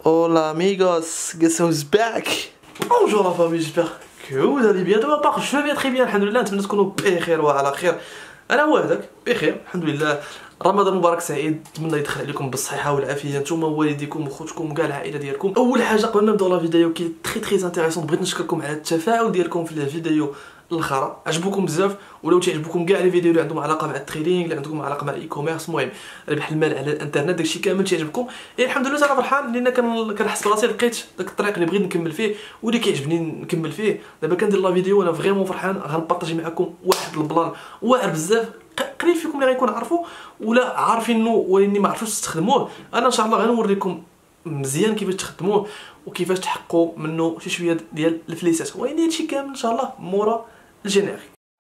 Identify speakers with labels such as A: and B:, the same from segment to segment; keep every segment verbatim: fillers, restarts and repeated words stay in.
A: Hola amigos, guess who's back?
B: Bonjour la famille, j'espère que vous allez bien. De ma part, je vais très bien, alhamdoulilah. نتمنى تكونوا بخير وعلى خير. انا هو هذاك بخير الحمد لله. رمضان مبارك سعيد، نتمنى يدخل عليكم بالصحه والعافيه نتوما والديكم وخوتكم وكاع العائله ديالكم. اول حاجه قبل ما نبداو لا فيديو كي تري تري انتريسون، بغيت نشكركم على التفاعل ديالكم في الفيديو الاخرى، عجبوكم بزاف. ولو تعجبكم كاع لي فيديو اللي عندهم علاقه مع التريدينغ، اللي عندهم علاقه مع الاي كوميرس، المهم ربح المال على الانترنت، داكشي كامل تعجبكم. إيه الحمد لله انا فرحان لان كنحس براسي لقيت داك الطريق اللي بغيت نكمل فيه واللي كيعجبني نكمل فيه. دابا كندير لا فيديو وانا فريمون فرحان، غنبارطاجي معكم واحد البلان واعر بزاف. قليل فيكم اللي غيكون عارفو ولا عارفينه ولاني ما عرفتوش تستخدموه. انا ان شاء الله غنوريكم مزيان كيفاش تخدموه وكيفاش تحققوا منه شي شويه ديال الفليسات، ولكن هادشي كامل ان شاء الله مورا الجينيري.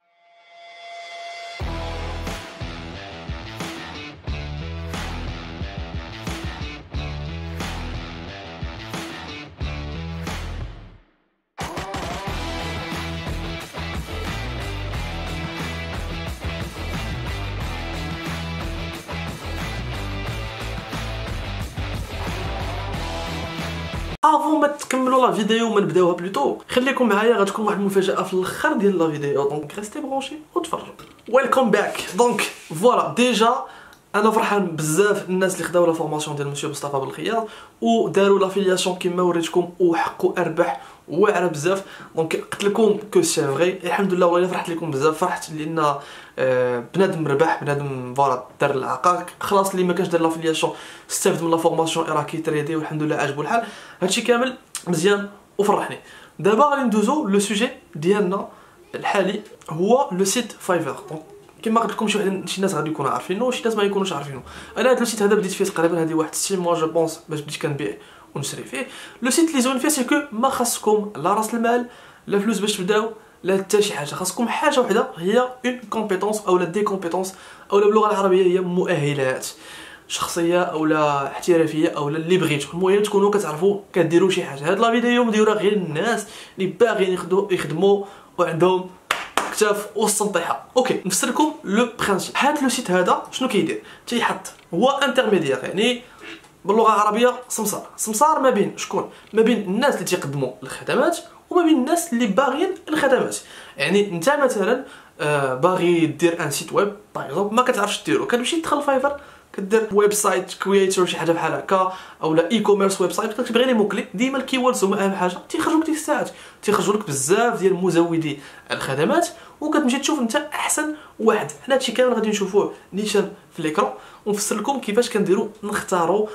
B: افون ما تكملوا لا فيديو وما نبداوها بلوتو، خليكم معايا، غتكون واحد المفاجاه في الاخر ديال لا فيديو، دونك ريستي برونشي وتفرجوا. ويلكم باك. دونك فوالا ديجا انا فرحان بزاف الناس اللي خداو لا فورماسيون ديال مسيو مصطفى بالخياط وداروا لافيلياسيون كيما وريتكم وحقوا ارباح واعره بزاف. دونك قلت لكم كو سي فري الحمد لله، والله فرحت لكم بزاف. فرحت لان آه بنادم ربح، بنادم فوالا دار العقاق خلاص. اللي ما كانش دار لافيلياسيون استافد من لا فورماسيون راه كيتريدي والحمد لله عجبو الحال. هادشي كامل مزيان وفرحني. دابا غادي ندوزو لو سوجي ديالنا الحالي، هو لو سيت فايفر. دونك كما قلت لكم شي واحد شي ناس غادي يكونوا عارفينه وشي ناس ما يكونوش عارفينه. انا هذا لو سيت هذا بديت فيه تقريبا هذه واحد ستة موا جو بونس باش بديت كنبيع ونشري فيه. لو سيت اللي زوين فيه سي كو ما خاصكم لا راس المال لا فلوس باش تبداو لا حتى شي حاجه، خاصكم حاجه وحده هي اون كومبيتونس او لا دي كومبيتونس او لا باللغه العربيه هي مؤهلات شخصيه او لا احترافيه او لا اللي بغيتو. المهم تكونوا كتعرفوا كديروا شي حاجه. هاد لا فيديو مديوره غير الناس اللي باغيين يخدموا يخدموا وعندهم كتاف والسنطيحه. اوكي نفسر لكم لو برينسيپ. هاد لو سيت هذا شنو كيدير؟ تيحط هو انترميديير، يعني باللغه العربيه سمسار. سمسار ما بين شكون؟ ما بين الناس اللي تيقدموا الخدمات وما بين الناس اللي باغيين الخدمات. يعني انت مثلا آه باغي دير ان سيت ويب باغ اكزومبل، ما كتعرفش ديرو، كتمشي تدخل فايفر كدير ويب سايت كرييتور شي حاجه بحال هكا او لا اي كوميرس ويب سايت، كتبغي لي موكلي. ديما الكيوردز هما اهم حاجه، تيخرجوا لك ديك الساعات تيخرجوا لك بزاف ديال مزودي الخدمات وكتمشي تشوف انت احسن واحد. حنا هادشي كامل غادي نشوفوه نيشان في ليكرون ونفسر لكم كيفاش كنديروا نختاروا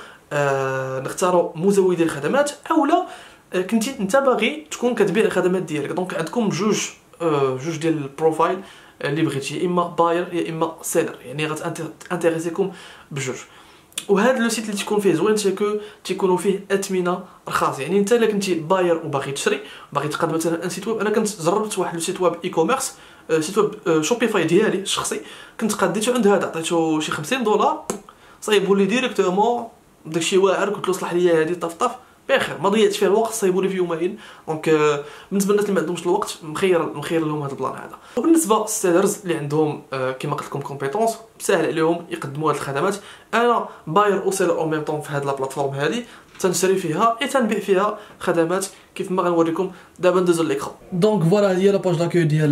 B: آه نختاروا مزودي الخدمات اولا آه كنتي انت باغي تكون كتبيع الخدمات ديالك. دونك عندكم جوج آه جوج ديال البروفايل اللي بغيتي، يا اما باير يا اما سيلر، يعني غتانتيريسيكم بجوج. وهذا لو سيت اللي تيكون فيه زوين سي كو تيكونوا فيه اثمنه رخاصه. يعني انت الا كنتي باير وباغي تشري باغي تقاد مثلا ان سيت ويب، انا كنت جربت واحد لو سيت ويب اي كوميرس سيت ويب شوبيفاي ديالي الشخصي، كنت قاديته عند هذا عطيته شي خمسين دولار صايبوا لي ديريكتومون داكشي واعر. قلت له صلح لي هذه طفطف بخير، ما ضيعتش فيه الوقت، صايبوا لي في يومين. دونك بالنسبه للناس اللي ما عندهمش الوقت مخير مخير لهم هذا البلان هذا. وبالنسبه للسيلرز اللي عندهم كما قلت لكم كومبيتونس ساهل عليهم يقدموا هذه الخدمات. انا باير او سيلر او ميم طون في هذه لا بلاتفورم هذه تنشري فيها اي تنبيع فيها خدمات كيف ما غنوريكم دابا ندوزو ليكرون. دونك فوالا هي لا باج داكوي ديال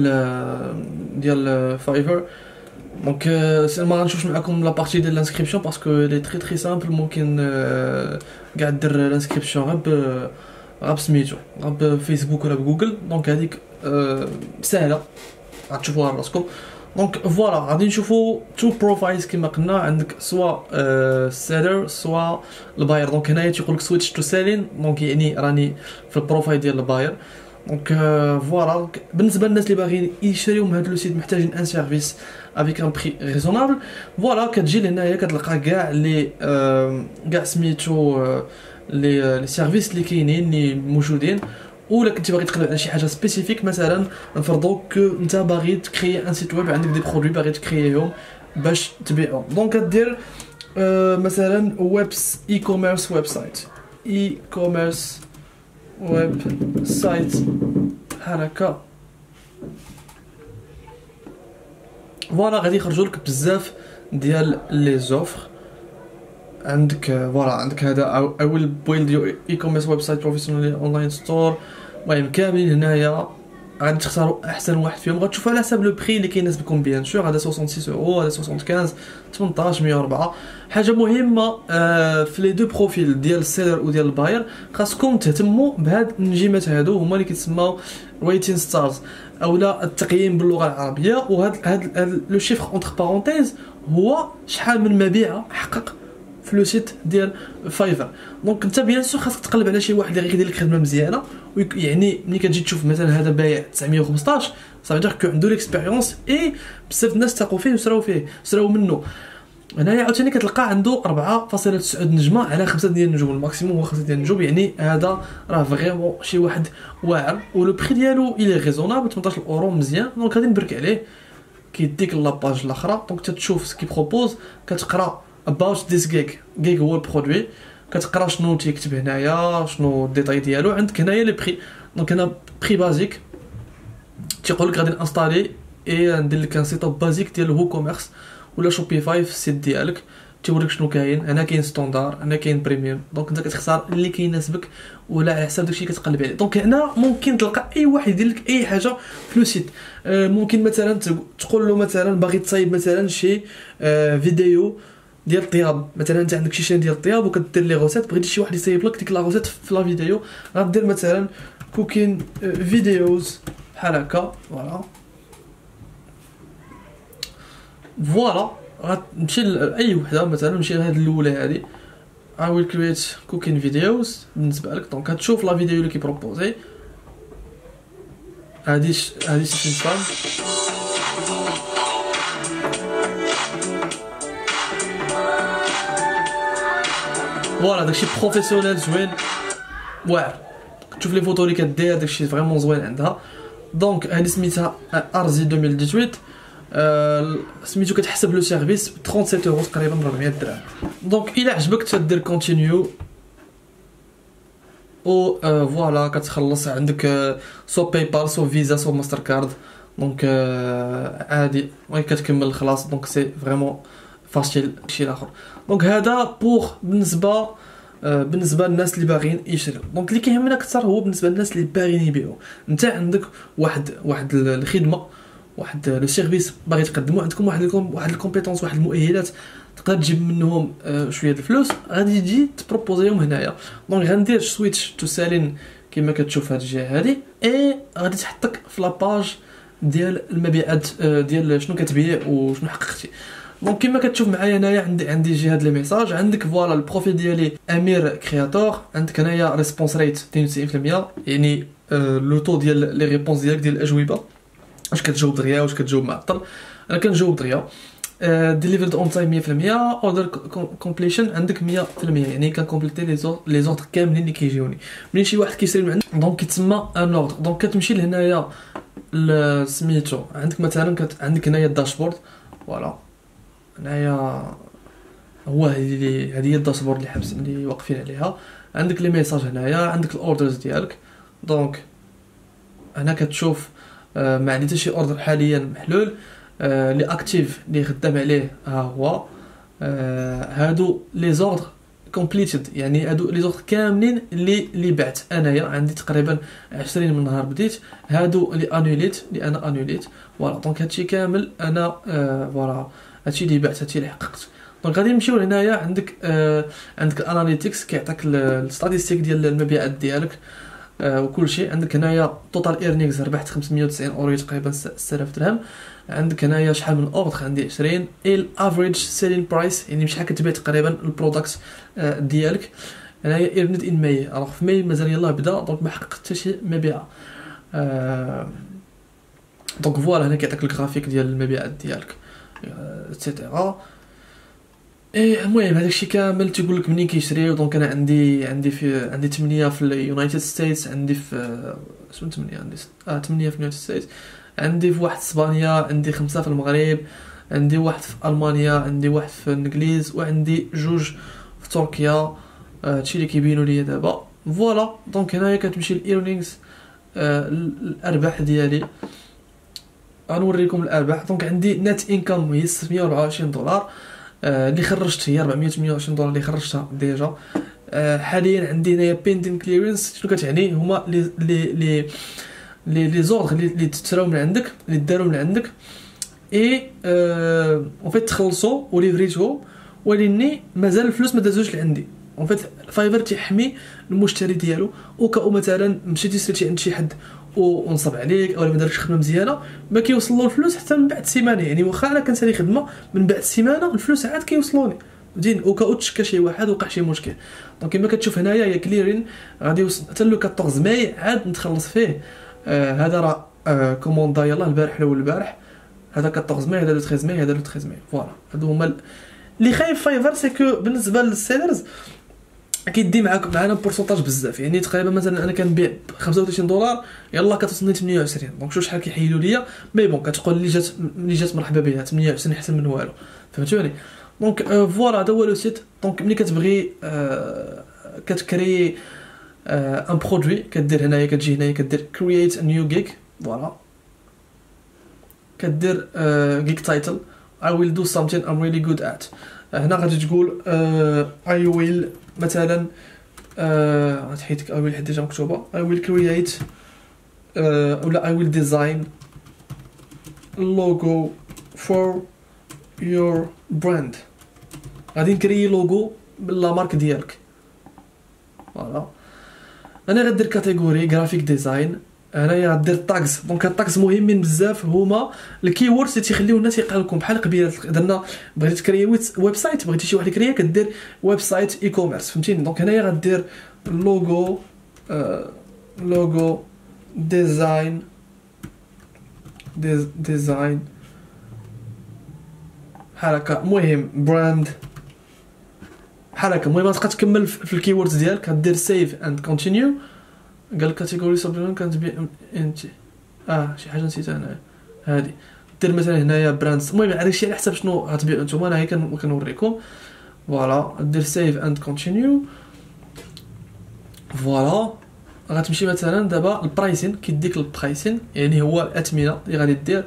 B: ديال فايفر. دونك سي ما غنشوفش معكم لا بارتي ديال لانسكريبسيون باسكو لي تري تري سامبل. ممكن كاع دير لانسكريبسيون غير غير بسميتو غير بفيسبوك ولا بجوجل. دونك هذيك سهله غتشوفوها راسكم. دونك فوالا غادي نشوفوا تو بروفايلز كما قلنا، عندك سوا سيلر سوا الباير. دونك هنايا تيقول لك سويتش تو سيلين، دونك يعني راني في البروفايل ديال الباير. دونك فوالا بالنسبه للناس اللي باغيين يشريو من هاد لو سيت محتاجين ان سيرفيس افيك ان بري ريزونابل. فوالا كتجي لهنايا كتلقى كاع لي كاع سميتو لي لي سيرفيس اللي كاينين اللي موجودين. ولا كنتي باغي تقلب على شي حاجه سبيسيفيك، مثلا نفرضوا كو انت باغي تكري ان سيت ويب، عندك دي برودوي باغي تكرييهم باش تبيعهم. دونك كدير مثلا ويبس اي كوميرس ويب سايت اي كوميرس ويب سايت بحال هكا. فوالا غادي يخرجوا لك بزاف ديال لي زوفر عندك فوالا عندك هذا I will build your e-commerce website professionally online store. المهم كاملين هنايا غادي تختاروا احسن واحد فيهم، غتشوفوا على حسب لو بري اللي كيناسبكم بيان سور. هذا ستة وستين يورو، هذا خمسة وثمانين، ثمنطاش، مية وأربعة. حاجه مهمه آه في لي دو بروفيل ديال السيلر وديال الباير خاصكم تهتموا بهاد النجيمات هادو، هما اللي كيتسموا ريتين ستارز اولا التقييم باللغه العربيه. وهاد هاد لو شيفر اونتر بارونتيز هو شحال من مبيعه حقق في لو سيت ديال فايفر. دونك انت بيان سور خاصك تقلب على شي واحد اللي غيدير لك خدمه مزيانه، يعني ملي كتجي تشوف مثلا هذا بايع تسعمية وخمسطاش صافي دير كو عنده ليكسبيريونس اي بزاف الناس تاقوا فيه وسراو فيه سراو منه. هنايا عاوتاني كتلقى عنده أربعة فاصلة تسعة نجمه على خمسة ديال النجوم، الماكسيموم هو خمسة ديال النجوم، يعني هذا راه فريمون شي واحد واعر. ولو بري ديالو الى ريزونابل ثمنطاش اورو مزيان. دونك غادي نبرك عليه كيديك لاباج الاخرى. دونك تتشوف سكي بروبوز، كتقرا about this gig gig هو البرودوي، كتقرا شنو تيكتب هنايا شنو الديتاي ديالو. عندك هنايا لي بري. دونك هنا بري بازيك تيقول لك غادي نانستالي اي ندير لك ان سيت اب بازيك ديال هو كوميرس ولا شوبيفاي في السيت ديالك، تيوريك شنو كاين. هنا كاين ستاندار، هنا كاين بريميوم. دونك انت كتختار اللي كيناسبك ولا على حسب داكشي كتقلب عليه. دونك هنا ممكن تلقى اي واحد يدير لك اي حاجه في لو سيت. آه ممكن مثلا تقول له مثلا باغي تصايب مثلا شي آه فيديو ديال الطياب، مثلا انت عندك شي شين ديال الطياب وكدير لي غوسيت، بغيتي شي واحد يصايب لك ديك لا غوسيت في لا فيديو، غدير مثلا كوكين فيديوز بحال هكا. فوالا فوالا غتمشي لاي وحده، مثلا نمشي لهاد الاولى هادي I will create cooking videos بالنسبه لك. دونك كتشوف لا فيديو اللي كيبروبوزي هادي هادي شي فان. فوالا داكشي بروفيسيونيل زوين واعر. كتشوف لي فوتو اللي كدير داكشي فريمون زوين عندها. دونك هادي سميتها ارزي ألفين وثمنطاش. آه سميتو كتحسب لو سيرفيس سبعة وثلاثين يورو تقريبا أربعمية درهم. دونك الا عجبك تدير كونتينيو و آه فوالا كتخلص. عندك آه سو باي بال سو فيزا سو ماستر كارد. دونك آه عادي وي كتكمل خلاص. دونك سي فريمون فاشيل شي الاخر. دونك هذا بوغ بالنسبه آه بالنسبه للناس اللي باغيين يشريو. دونك اللي كيهمنا اكثر هو بالنسبه للناس اللي باغيين يبيعوا. انت عندك واحد واحد الخدمه واحد لو سيرفيس باغي تقدموا، عندكم واحد الكم واحد الكومبيتونس واحد المؤهلات تقدر تجيب منهم آه شويه د الفلوس، غادي تجي تبروبوزيهم هنايا. دونك غندير سويتش تو سالين كما كتشوف هاد الجهه هادي، اي غادي تحطك في لاباج ديال المبيعات آه ديال شنو كتبيع وشنو حققتي. دونك كما كتشوف معايا هنايا عندي عندي جي هاد لي ميساج. عندك فوالا البروفيل ديالي امير كرياتور. عندك هنايا ريسبونس ريت اثنين وتسعين بالمية، يعني آه لو طو ديال لي ريبونس ديالك ديال الاجوبه، واش كتجاوب دغيا واش كتجاوب معطل. انا كنجاوب دغيا. ديليفرد اون تايم مية بالمية. اوردر كومبليشن عندك مية بالمية، يعني كنكومبليتي لي زور لي زوردر كاملين اللي كيجيوني. ملي شي واحد كيشري من عندك دونك كيتسمى ان اوردر. دونك كتمشي لهنايا سميتو عندك مثلا كت... عندك هنايا الداشبورد. فوالا هنايا هو هذه هذه هي الداشبورد اللي حبس اللي واقفين عليها. عندك لي ميساج هنايا، عندك الاوردرز ديالك. دونك هنا كتشوف آه ما عندي حتى شي اوردر حاليا محلول. آه لي اكتيف اللي خدام عليه ها هو. آه هادو لي زوردر كومبليتد، يعني هادو لي زوردر كاملين اللي اللي بعت انايا. عندي تقريبا عشرين من نهار بديت. هادو اللي انوليت اللي انا انوليت. فوالا دونك هادشي كامل انا آه فوالا هادشي اللي بعت هادشي اللي حققت. دونك غادي نمشيو لهنايا. عندك آه عندك الاناليتيكس كيعطيك الستاتيستيك ديال المبيعات ديالك آه وكل شيء. عندك هنايا توتال ايرنينغز ربحت خمسمية وتسعين اورو تقريبا ستة آلاف درهم. عندك هنايا شحال من اوردر عندي عشرين. الافريج سيلين برايس يعني شحال كتبيع تقريبا البرودكت آه ديالك. هنايا ايرنت ان ماي. الوغ في ماي مازال يلاه بدا دونك ما حققت حتى شي مبيعه. آه دونك فوالا هنا كيعطيك الجرافيك ديال المبيعات ديالك اتسيتيرا. ايه المهم هذاك الشيء كامل تيقول لك منين كيشريو. دونك انا عندي عندي في عندي ثمانية في اليونايتد ستيتس، عندي في شنو ثمانية عندي اه ثمانية في اليونايتد ستيتس، عندي في واحد اسبانيا، عندي خمسة في المغرب، عندي واحد في المانيا، عندي واحد في الانجليز، وعندي جوج في تركيا. هادشي اللي كيبينوا لي دابا. فوالا دونك هنايا كتمشي الايرنينغز آه الارباح ديالي. غنوريكم الارباح. دونك عندي نت انكم هي ستمية وأربعة وعشرين دولار. آه اللي خرجت هي أربعمية وثمانية وعشرين دولار اللي خرجتها ديجا. آه حاليا عندي هنايا بيندين كليرنس. شنو كتعني؟ هما لي لي لي لي لي زوردر اللي اللي تشراو من عندك، اللي داروا من عندك اي اون فيت تخلصوا وليفريتو، ولكن مازال الفلوس ما دازوش لعندي. اون فيت فايفر تيحمي المشتري ديالو، وكأو مثلا مشيتي سريتي عند شي حد ونصب عليك او ما داركش خدمه مزيانه ما كيوصلوا الفلوس حتى من بعد سيمانه. يعني واخا انا كنسالي خدمه من بعد سيمانه الفلوس عاد كيوصلوني زين، وكأو تشكى شي واحد وقع شي مشكل. دونك كما كتشوف هنايا هي كليرين غادي يوصل حتى لو أربعطاش ماي عاد نتخلص فيه. آه هذا راه آه كوموندا يلاه البارح الاول البارح، هذا أربعطاش ماي، هذا لو ثلاثة ماي، هذا لو ثلاثة ماي. فوالا هادو هما اللي خايف فايفر. سي كو بالنسبه للسيلرز كيدي معاك معانا بورسونتاج بزاف. يعني تقريبا مثلا انا كنبيع ب خمسة وثلاثين دولار يلا كتوصلني ثمانية وعشرين. دونك شوف شحال كيحيدوا ليا. مي بون كتقول لي جات ملي جات مرحبا بها ثمانية وعشرين احسن من والو، فهمتوني؟ دونك آه فوالا هذا هو لو سيت. دونك ملي كتبغي آه كتكري آه ان برودوي كدير هنايا، كتجي هنايا كدير كرييت ا نيو جيك. فوالا كدير جيك تايتل I will do something I'm really good at. هنا غادي تقول uh, I will مثلا غتحيدك uh, I will حيت ديجا مكتوبه I will create uh, ولا I will design logo for your brand. غادي نكري لوغو باللا مارك ديالك. فوالا انا غندير كاتيجوري جرافيك ديزاين. هنايا غدير تاكس. دونك التاكس مهمين بزاف، هما الكي ووردز اللي تيخليو الناس يلقاو لكم. بحال قبيله درنا بغيتي تكري ويب سايت، بغيتي شي واحد يكريها كدير ويب سايت اي كوميرس، فهمتيني؟ دونك هنايا غدير لوغو آه لوغو ديزاين ديز ديزاين بحال هكا. المهم براند بحال هكا. المهم غتبقى تكمل في الكي ووردز ديالك. غدير سيف اند كونتينيو. قال كاتيجوري سبليمنت كانت بي انت اه شي حاجه نسيتها هنايا هادي. دير مثلا هنايا براندز. المهم عرفتي على حسب شنو غتبيعوا نتوما. انا هي كنوريكم. فوالا دير سيف اند كونتينيو. فوالا غتمشي مثلا دابا البرايسين كيديك البرايسين، يعني هو الاثمنه اللي غادي دير.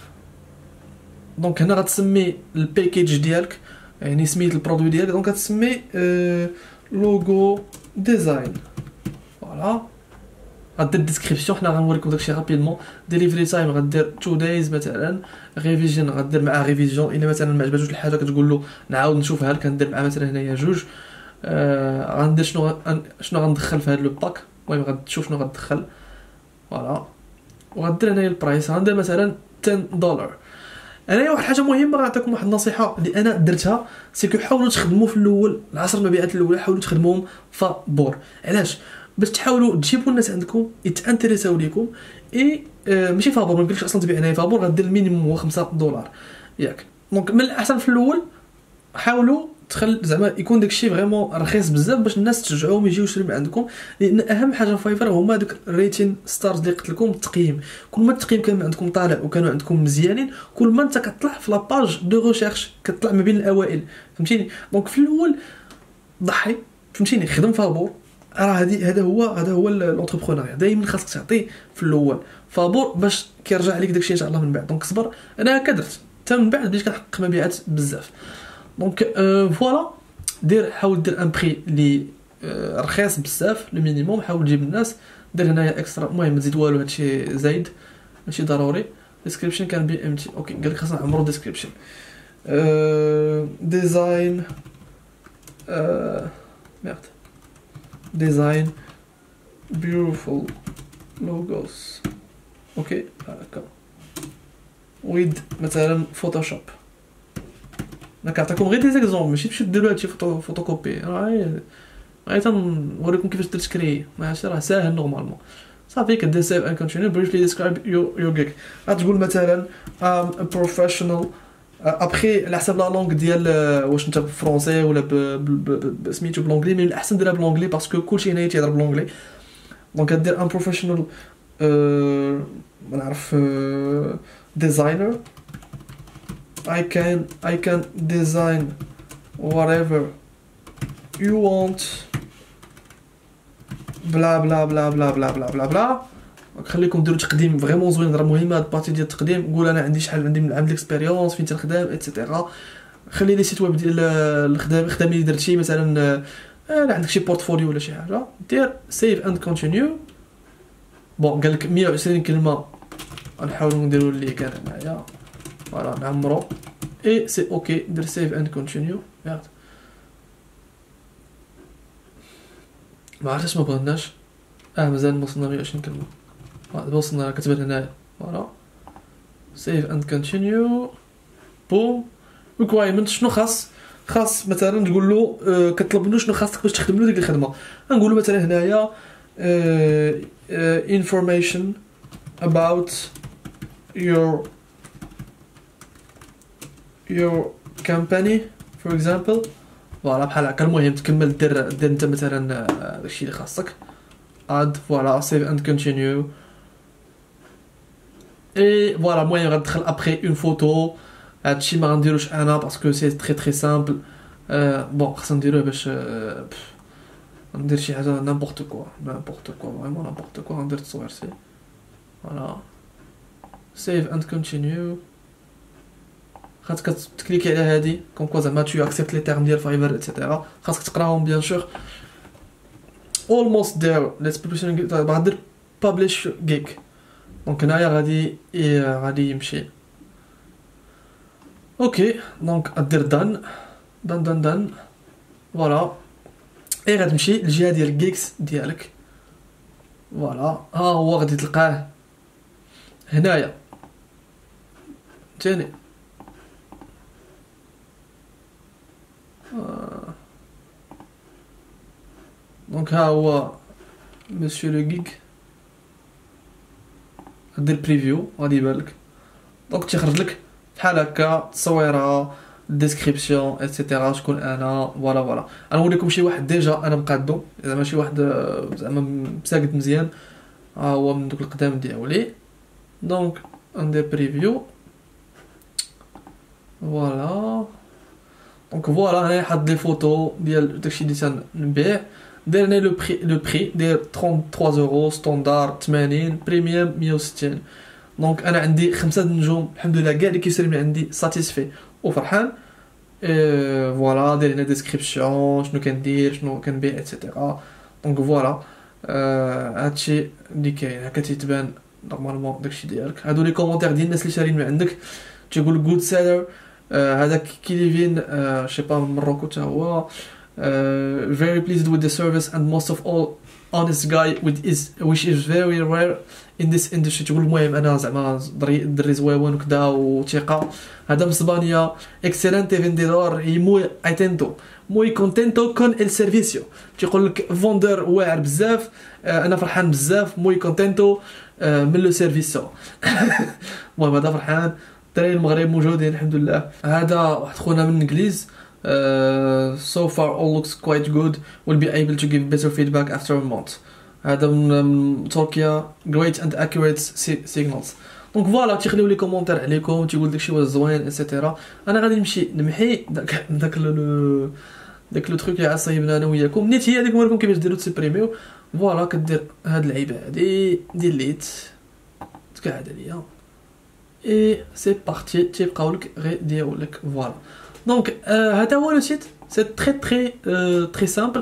B: دونك هنا غتسمي الباكيج ديالك، يعني سميت البرودوي ديالك. دونك غتسمي آه لوغو ديزاين. فوالا غدير ديسكريبسيون. حنا غنوريكم داكشي رابيدمون. ديليفري تايم غدير تو دايز مثلا. ريفيجن غدير معاه ريفيجن. الا مثلا ما عجباتوش الحاجه كتقول له نعاود نشوفها لك. كندير معاه مثلا هنايا جوج. آه غندير شنو شنو غندخل في هذا لو باك. المهم غتشوف شنو غتدخل. فوالا وغدير هنايا البرايس. غندير مثلا عشرة دولار. انايا واحد الحاجه مهمه غنعطيكم واحد النصيحه اللي انا درتها. سيكو حاولوا تخدموا في الاول العشر المبيعات الاولى حاولوا تخدموهم فابور. علاش؟ باش تحاولوا تجيبوا الناس عندكم يتانتريساو ليكم. اي آه ماشي فابور. ما نقولكش اصلا تبيع هنايا فابور. غدير المينيموم هو خمسة دولار ياك. دونك من الاحسن في الاول حاولوا تخل زعما يكون داكشي فريمون رخيص بزاف باش الناس تشجعوهم يجيو يشريو من عندكم. لان اهم حاجه في فايفر هما دوك الريتين ستارز اللي قلت لكم. التقييم كل ما التقييم كان عندكم طالع وكانوا عندكم مزيانين كل ما انت كتطلع في لاباج دو ريشيرش كتطلع ما بين الاوائل، فهمتيني؟ دونك في الاول ضحي، فهمتيني؟ خدم فابور. راه هادي هذا هو هذا هو الانتربرونيا. دائما خاصك تعطي في الاول فابور باش كيرجع عليك داكشي ان شاء الله من بعد. دونك صبر. انا هكا درت حتى من بعد بديت كنحقق مبيعات بزاف. دونك أه فوالا دير حاول دير ان بري لي أه رخيص بزاف لو مينيموم. حاول تجيب الناس. دير هنايا اكسترا. المهم ما تزيد والو هادشي زايد ماشي ضروري. ديسكريبشن كان بي ام تي. اوكي قالك خاصنا نعمرو ديسكريبشن. أه ديزاين أه ميرد design beautiful logos. اوكي هكا ويد مثلا فوتوشوب. انا كنعطيكم غير دي زيكزومبل ماشي تمشيو ديروا هادشي فوتو فوتوكوبي. راه غير تنوريكم كيفاش درت كري. ماشي راه ساهل نورمالمون. صافي كدير سيف ان كونتينيو. بريفلي ديسكرايب يور يور جيك. غتقول مثلا ام بروفيشنال. ابخي على حسب لا لونغ ديال واش انت بالفرونسي ولا بسميتو بلونجلي. مي الاحسن ديرها بلونجلي باسكو كلشي هنايا تيهضر بلونجلي. دونك غدير ان بروفيشنال ما نعرف ديزاينر. I can I can design whatever you want بلا بلا بلا بلا بلا بلا بلا بلا. خليكم ديروا تقديم فريمون زوين. راه مهمه هاد البارتي ديال التقديم. قول انا عندي شحال عندي من عام ديكسبيريونس فين تنخدم ايتترا. خلي لي سيت ويب ديال الخدمه الخدمه اللي درتي مثلا الا عندك شي بورتفوليو ولا شي حاجه دير سيف اند كونتينيو. بون قال لك مية وعشرين كلمه غنحاولوا نديروا اللي كان هنايا فوالا نعمرو اي سي اوكي. دير سيف اند كونتينيو. ياك ما عرفتش ما بغيناش اه مازال ما وصلنا مية وعشرين كلمه. دابا وصلنا كتبان هنايا فوالا سيف اند كونتينيو. بوم ريكوايرمنت شنو خاص خاص مثلا تقول له آه كطلب منه شنو خاصك باش تخدم له ديك الخدمه. غنقول له مثلا هنايا آه آه information about your your company for example. فوالا بحال هكا. المهم تكمل دير دير انت مثلا داكشي اللي خاصك اد فوالا سيف اند كونتينيو. اي فوالا المهم غتدخل ابخي اون فوتو. هادشي ما غنديروش انا باسكو سي تري تري سامبل. بون خاصنا نديروه باش ندير شي حاجه نامبورط كوا نامبورط كوا فريمون نامبورط كوا. ندير تصوير سي فوالا سيف اند كونتينيو. خاصك تكليكي على هادي كون كوا زعما تو اكسبت لي تيرم ديال فايفر ايتترا. خاصك تقراهم بيان سور. almost there let's publish غادير publish gig. دونك هنايا غادي غادي يمشي اوكي. دونك ادير دان دان دان دان فوالا اي غتمشي للجهه ديال الجيكس ديالك فوالا. ها هو غادي تلقاه هنايا ثاني آه. دونك ها هو مسيو لو جيك. دير بريفيو غادي يبان لك. دونك تيخرج لك بحال هكا تصويره ديسكريبسيون ايتترا شكون انا فوالا فوالا. غنوريكم شي واحد ديجا انا مقادو زعما شي واحد زعما مساقد مزيان. ها هو من دوك القدام ديالي. دونك ندير بريفيو فوالا. دونك فوالا هنايا حط لي فوتو ديال داكشي اللي تنبيع. داير لنا لو بري لو بري داير ثلاثة وثلاثين يورو ستاندار ثمانين بريميوم مية وستين. دونك انا عندي خمسة نجوم الحمد لله. كاع اللي كيشري من عندي ساتيسفي وفرحان. اه فوالا داير هنا ديسكريبسيون شنو كندير شنو كنبيع ايتترا. دونك فوالا آه هادشي اللي كاين هكا تيتبان نورمالمون داكشي ديالك. هادو لي كومونتير ديال الناس اللي شارين من عندك تيقول جود سيلر. هذاك كيليفين آه شي با من مروكو حتى هو Uh, very pleased with the service and most of all honest guy with is which is very rare in this industry. تقول المهم انا زعما دري زويون وكذا وثقه. هذا من اسبانيا excelente vendedor y muy atento muy contento con el servicio. تيقول لك فوندر واعر بزاف. انا فرحان بزاف muy contento من لو سيرفيسو. المهم هذا فرحان. الدراري المغرب موجودين الحمد لله. هذا واحد خونا من الانجليز. Uh, so far all looks quite good. We'll be able to give better feedback after a month. هذا من تركيا. Great and accurate signals. دونك فوالا تيخليو لي كومونتير عليكم تيقول داكشي واش زوين ايتترا. انا غادي نمشي نمحي داك داك لو داك لو تروك اللي عصايبنا انا وياكم. نيت هي هذيك نوريكم كيفاش ديروا تسبريميو. فوالا كدير هاد اللعيبه هادي ديليت تقعد عليا اي سي بارتي. تيبقاو لك غير ديالو لك فوالا. دونك هذا هو لو سيت. سي تري تري تري سامبل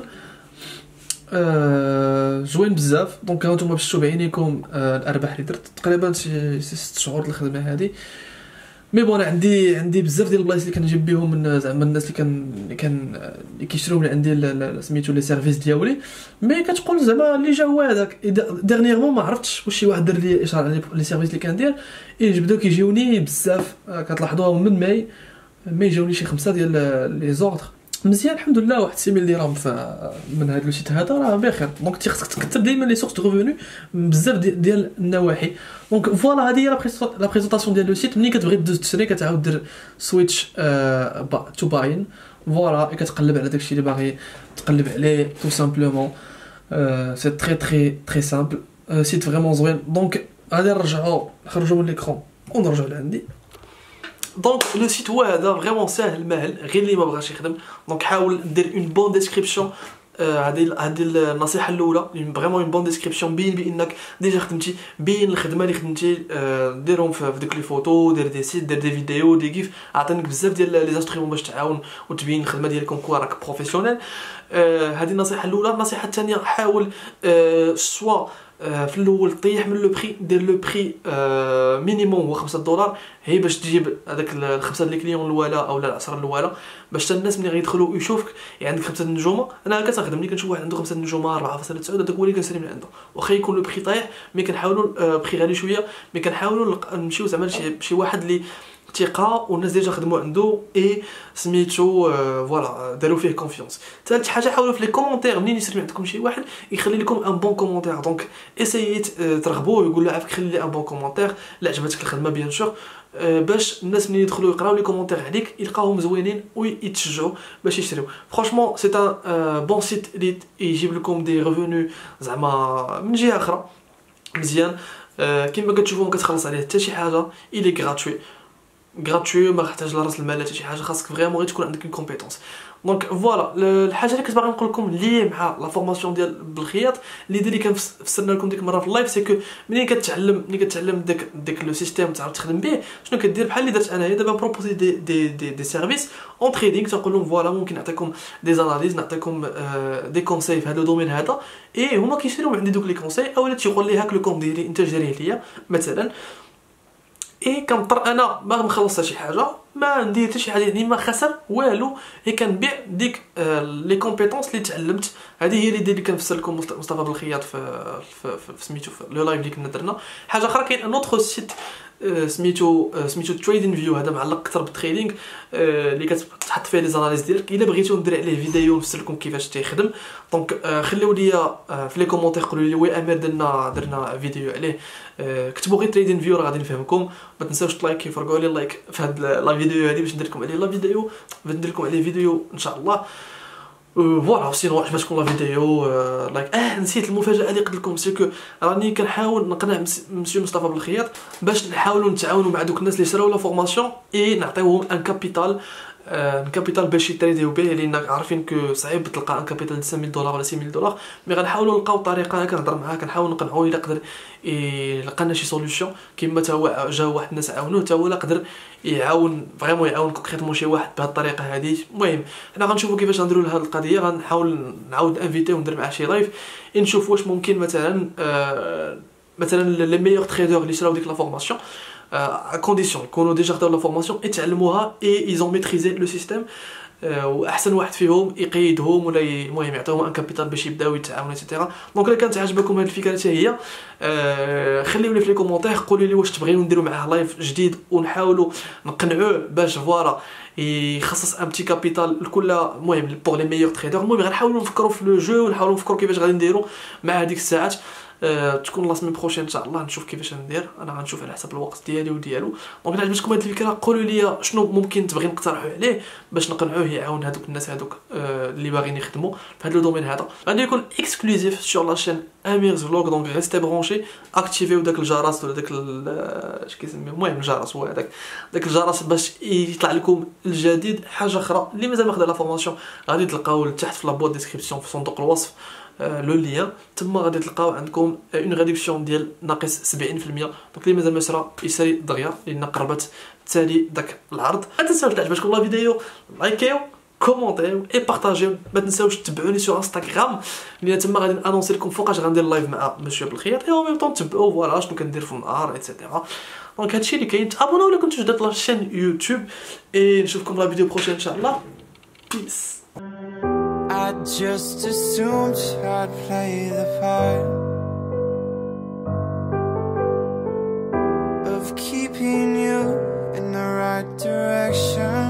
B: زوين بزاف. دونك هانتوما باش تشوفوا بعينيكم الارباح اللي درت تقريبا شي ست شهور الخدمه هذه. مي بون عندي عندي بزاف ديال البلايص اللي كنجيب بهم من زعما الناس اللي كان اللي كان اللي كيشريو من عندي سميتو لي سيرفيس ديالي. مي كتقول زعما اللي جا هو هذاك. ديرنييرمون ما عرفتش واش شي واحد دار لي اشاره على لي سيرفيس اللي كندير. اي بداو كيجيوني بزاف. كتلاحظوهم من ماي مي جاوني شي خمسه ديال لي زوردر مزيان الحمد لله. واحد ستة ميل درهم من هذا لو سيت هذا راه بخير. دونك تيخصك تكتب دائما لي سورس دو ريفوني بزاف ديال النواحي. دونك فوالا هذه هي لا بريزونطاسيون ديال لو سيت. ملي كتبغي دوز تشري كتعاود دير سويتش تو باين فوالا. كتقلب على داكشي اللي باغي تقلب عليه تو سامبلومون. سي تري تري تري سامبل سيت فريمون زوين. دونك غادي نرجعو نخرجو من ليكرون ونرجعو لعندي. دونك لو سيت هو هذا فريمون ساهل ماهل غير اللي ما بغاش يخدم. دونك حاول دير اون بون ديسكريبسيون هذه هذه النصيحه الاولى فريمون اون بون ديسكريبسيون بين بانك ديجا خدمتي بين الخدمه اللي خدمتي ديرهم في ديك لي فوتو دير دي سيت دير دي فيديو دي كيف عطينك بزاف ديال لي زانسترومون باش تعاون وتبين الخدمه ديالك كون راك بروفيسيونيل. هذه النصيحه الاولى. النصيحه الثانيه حاول سوا في الاول طيح من لو بري دير لو بري مينيموم هو خمسة دولار هي باش تجيب هذاك الخمسه لي كليون الاولى او العشرة الاولى باش حتى الناس ملي غيدخلوا يشوفك يعني عندك خمسه نجومه. انا هكا تنخدم ملي كنشوف واحد عنده خمسه نجومه أربعة فاصلة تسعة هذاك هو اللي كنسالي من عنده واخا يكون لو بري طايح مي كنحاولوا بري غالي شويه مي كنحاولوا نمشيو زعما لشي شي واحد اللي ثقه والناس ديجا خدموا عنده اي سميتو فوالا داروا فيه كونفيونس. ثالث حاجه حاولوا في لي كومونتير منين يسمع عندكم شي واحد يخلي لكم ان بون كومونتير دونك اسييت ترغبوه يقول له عافاك خلي لي ان بون كومونتير لا عجبتك الخدمه بيان سور باش الناس ملي يدخلوا يقراو لي كومونتير عليك يلقاوهم زوينين ويتشجعوا باش يشريو. فرانشمون سي ان بون سيت اللي يجيب لكم دي ريفونو زعما من جهه اخرى مزيان. كيما كتشوفوا ما كتخلص عليه حتى شي حاجه الي غراتوي غراتوي ما محتاج لراس المال حتى شي حاجه خاصك فريمون غير تكون عندك كومبيتونس. دونك فوالا الحاجه اللي كنت باغي نقول لكم اللي مع لا فورماسيون ديال بالخياط اللي اللي كنفسرنا لكم ديك المره في اللايف سي كو ملي كتعلم ملي كتعلم داك داك لو سيستيم تعرف تخدم به شنو كدير بحال اللي درت انايا دابا بروبوزي دي دي دي, دي سيرفيس اون تريدينغ تنقول لهم فوالا ممكن نعطيكم دي زاناليز نعطيكم دي كونساي في هذا الدومين هذا اي هما كيشريو من عندي دوك لي كونساي اولا تيقول لي هاك لو كونت ديالي انت جاريه ليا مثلا اي كنضطر انا ما نخلص شي حاجه ما ندير حتى شي حاجه يعني ما خسر والو هي كنبيع ديك آه لي كومبيتونس اللي تعلمت. هذه هي اللي كنفسر لكم مصطفى بالخياط في في, في سميتو في لو لايف اللي كنا درنا. حاجه اخرى كاين ان اوتر سيت آه سميتو آه سميتو تريدين فيو هذا معلق اكثر بالتريدينغ آه اللي كتحط فيه لي زاناليز ديالك. الا بغيتو ندير عليه فيديو نفسر لكم كيفاش تيخدم دونك آه خليو لي آه في لي كومونتير قولوا لي وي امير درنا درنا فيديو عليه آه كتبوا غير تريدين فيو راه غادي نفهمكم. ما تنساوش تلايكي فرقوا لي لايك في هاد لا فيديو هذه باش ندير لكم عليه لا فيديو ندير لكم عليه فيديو ان شاء الله. فوالا سينو عجبتكم لا فيديو لايك اه نسيت المفاجاه اللي قلت لكم سي كو راني كنحاول نقنع مسيو مصطفى بالخياط باش نحاولوا نتعاونوا مع دوك الناس اللي شراو لا فورماسيون اي نعطيوهم ان كابيتال ان كابيتال باش يتريديو به لان عارفين كو صعيب تلقى ان كابيتال خمسة آلاف دولار ولا ستة آلاف دولار مي غنحاولوا نلقاو طريقه هكا نهضر معاه كنحاول نقنعوه الا قدر يلقى لنا شي سوليوشن كيما تا هو جا واحد الناس عاونوه تا هو قدر يعاون فريمون يعاون كونكريتمون شي واحد بهذه الطريقه هذه. المهم حنا غنشوفوا كيفاش نديروا لهاد القضيه غنحاول نعاود انفيتي وندير معاه شي لايف نشوف واش ممكن مثلا آه مثلا لي ميور تريدور اللي شراو ديك لا فورماسيون ا كونديسيون يكونوا ديجا خداو لا فورماسيون يتعلموها اي ايزون ميتريزي لو سيستيم واحسن واحد فيهم يقيدهم ولا المهم يعطيهم ان كابيتال باش يبداو يتعاونوا ايتترا. دونك الا كانت عجبكم هذه الفكره حتى هي أه خليو لي في لي كومونتير قولوا لي واش تبغيو نديروا معاه لايف جديد ونحاولوا نقنعوه باش فوالا يخصص ان بتي كابيتال لكل المهم بوغ لي ميور تريدور. المهم غنحاولوا نفكروا في لو جو ونحاولوا نفكروا كيفاش غادي نديروا مع هذيك الساعات أه تكون لا سيمين بروشين ان شاء الله نشوف كيفاش ندير انا غنشوف على حسب الوقت ديالي وديالو. دونك الا عجبتكم هذه الفكره قولوا لي شنو ممكن تبغي نقترحوا عليه باش نقنعوه يعاون هذوك الناس هذوك أه اللي باغيين يخدموا في هذا لو دومين هذا. غادي يكون اكسكلوزيف سور لا شين اميرز فلوغ دونك ريستي برونشي اكتيفيو داك الجرس ولا داك اش كيسميو المهم الجرس هو هذاك داك الجرس باش يطلع لكم الجديد. حاجه اخرى اللي مازال ما خدا لا فورماسيون غادي تلقاو تحت في لا بوط ديسكريبسيون في صندوق الوصف لو لين تما غادي تلقاو عندكم اون ريدكسيون ديال ناقص سبعين في المية. دونك اللي مازال ما شرا يشري دغيا لان قربت تالي داك العرض. ما تنساوش الا عجبتكم لا فيديو لايكيو كومونتيو اي بارطاجيو. ما تنساوش تتبعوني سو انستغرام لان تما غادي انونسي لكم فوقاش غندير لايف مع مسيو بالخياط اي او ميم طون تبعوا فوالا شنو كندير في النهار ايتترا. دونك هادشي اللي كاين. تابوناو الا كنتو جداد لاشين يوتيوب اي نشوفكم لا فيديو بروشين ان شاء الله. بيس.
C: I just assumed I'd play the part of keeping you in the right direction.